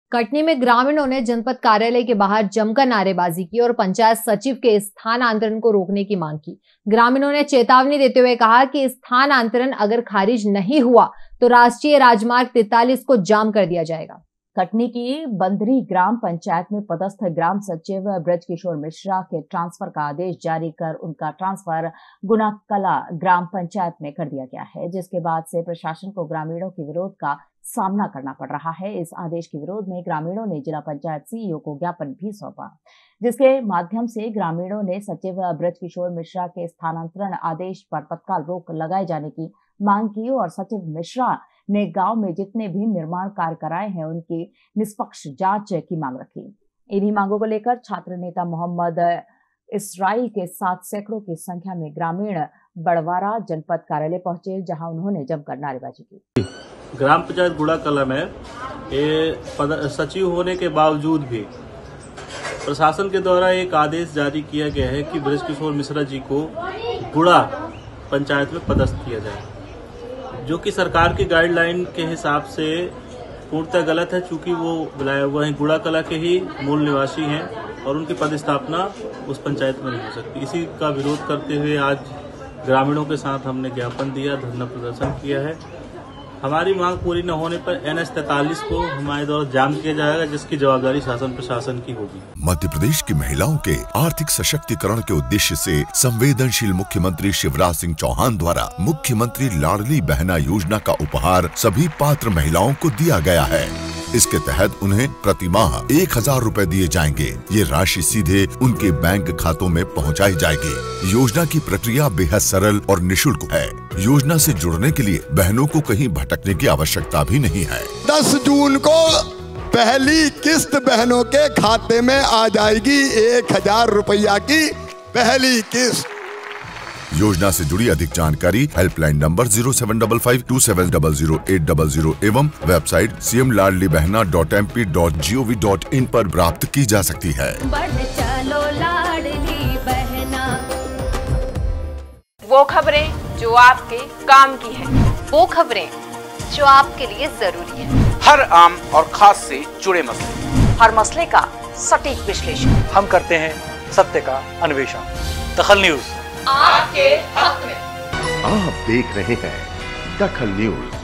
कटनी में ग्रामीणों ने जनपद कार्यालय के बाहर जमकर नारेबाजी की और पंचायत सचिव के स्थानांतरण को रोकने की मांग की। ग्रामीणों ने चेतावनी देते हुए कहा कि स्थानांतरण अगर खारिज नहीं हुआ तो राष्ट्रीय राजमार्ग 43 को जाम कर दिया जाएगा। कटनी की बंदरी ग्राम पंचायत में पदस्थ ग्राम सचिव ब्रजकिशोर मिश्रा के ट्रांसफर का आदेश जारी कर उनका ट्रांसफर गुनाकला ग्राम पंचायत में कर दिया गया है, जिसके बाद से प्रशासन को ग्रामीणों के विरोध का सामना करना पड़ रहा है। इस आदेश के विरोध में ग्रामीणों ने जिला पंचायत सीईओ को ज्ञापन भी सौंपा, जिसके माध्यम से ग्रामीणों ने सचिव ब्रजकिशोर मिश्रा के स्थानांतरण आदेश पर तत्काल रोक लगाए जाने की मांग की और सचिव मिश्रा ने गांव में जितने भी निर्माण कार्य कराए हैं उनकी निष्पक्ष जांच की मांग रखी। इन्हीं मांगों को लेकर छात्र नेता मोहम्मद इसराइल के साथ सैकड़ों की संख्या में ग्रामीण बड़वारा जनपद कार्यालय पहुंचे, जहां उन्होंने जमकर नारेबाजी की। ग्राम पंचायत गुड़ाकला में सचिव होने के बावजूद भी प्रशासन के द्वारा एक आदेश जारी किया गया है कि ब्रजकिशोर मिश्रा जी को गुड़ा पंचायत में पदस्थ किया जाए, जो कि सरकार की गाइडलाइन के हिसाब से पूर्णतः गलत है, चूंकि वो बुलाया हुआ है गुड़ा कला के ही मूल निवासी हैं और उनकी पदस्थापना उस पंचायत में नहीं हो सकती। इसी का विरोध करते हुए आज ग्रामीणों के साथ हमने ज्ञापन दिया, धरना प्रदर्शन किया है। हमारी मांग पूरी न होने पर NH 43 को हमारे द्वारा जाम किया जाएगा, जिसकी जवाबदारी शासन प्रशासन की होगी। मध्य प्रदेश की महिलाओं के आर्थिक सशक्तिकरण के उद्देश्य से संवेदनशील मुख्यमंत्री शिवराज सिंह चौहान द्वारा मुख्यमंत्री लाडली बहना योजना का उपहार सभी पात्र महिलाओं को दिया गया है। इसके तहत उन्हें प्रति माह 1000 रुपए दिए जाएंगे। ये राशि सीधे उनके बैंक खातों में पहुंचाई जाएगी। योजना की प्रक्रिया बेहद सरल और निःशुल्क है। योजना से जुड़ने के लिए बहनों को कहीं भटकने की आवश्यकता भी नहीं है। 10 जून को पहली किस्त बहनों के खाते में आ जाएगी। 1000 रुपया की पहली किस्त। योजना से जुड़ी अधिक जानकारी हेल्पलाइन नंबर 075527000800 एवं वेबसाइट cmladlibehna.mp.gov.in पर प्राप्त की जा सकती है। बढ़ चलो लाडली बहना। वो खबरें जो आपके काम की है, वो खबरें जो आपके लिए जरूरी है, हर आम और खास से जुड़े मसले, हर मसले का सटीक विश्लेषण हम करते हैं, सत्य का अन्वेषण। दखल न्यूज आपके हक में। आप देख रहे हैं दखल न्यूज।